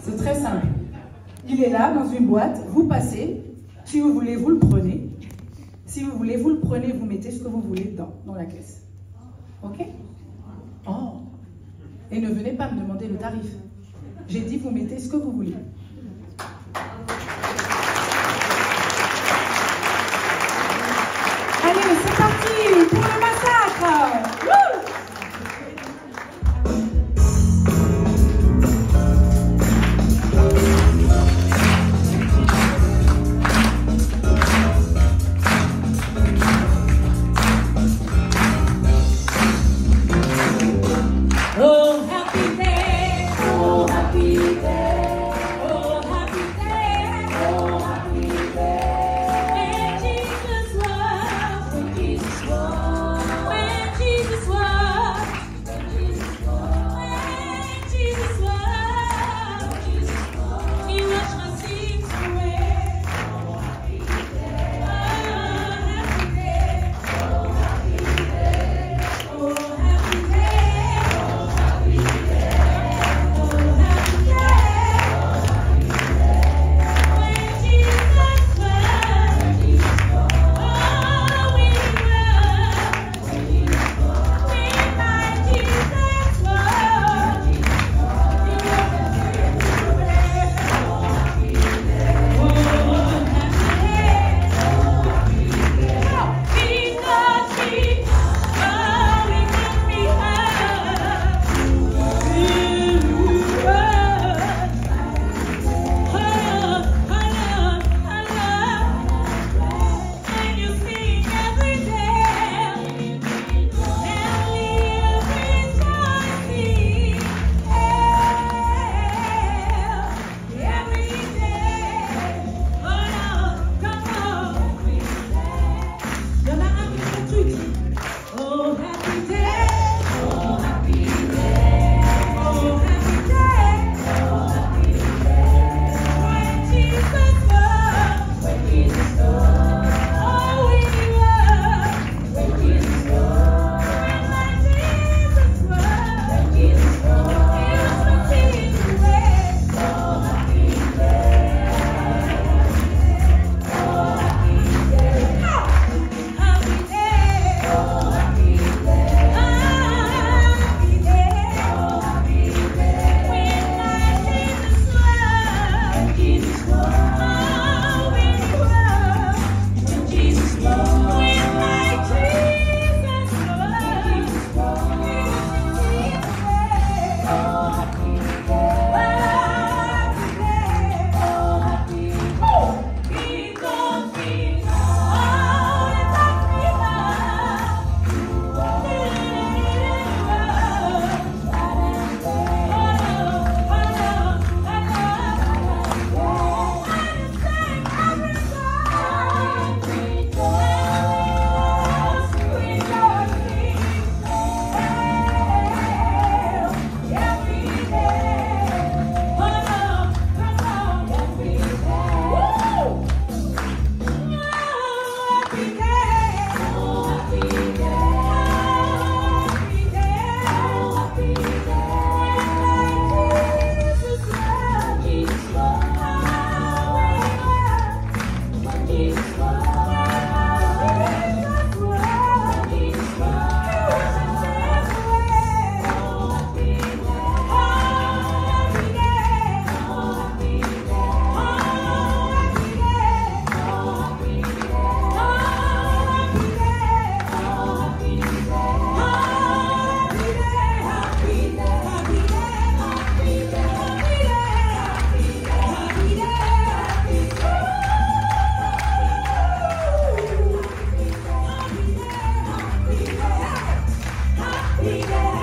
C'est très simple. Il est là, dans une boîte, vous passez. Si vous voulez, vous le prenez. Si vous voulez, vous le prenez, vous mettez ce que vous voulez dedans, dans la caisse. Ok? Oh! Et ne venez pas me demander le tarif. J'ai dit, vous mettez ce que vous voulez. Allez, c'est parti pour le massacre! Wouh! Happy day.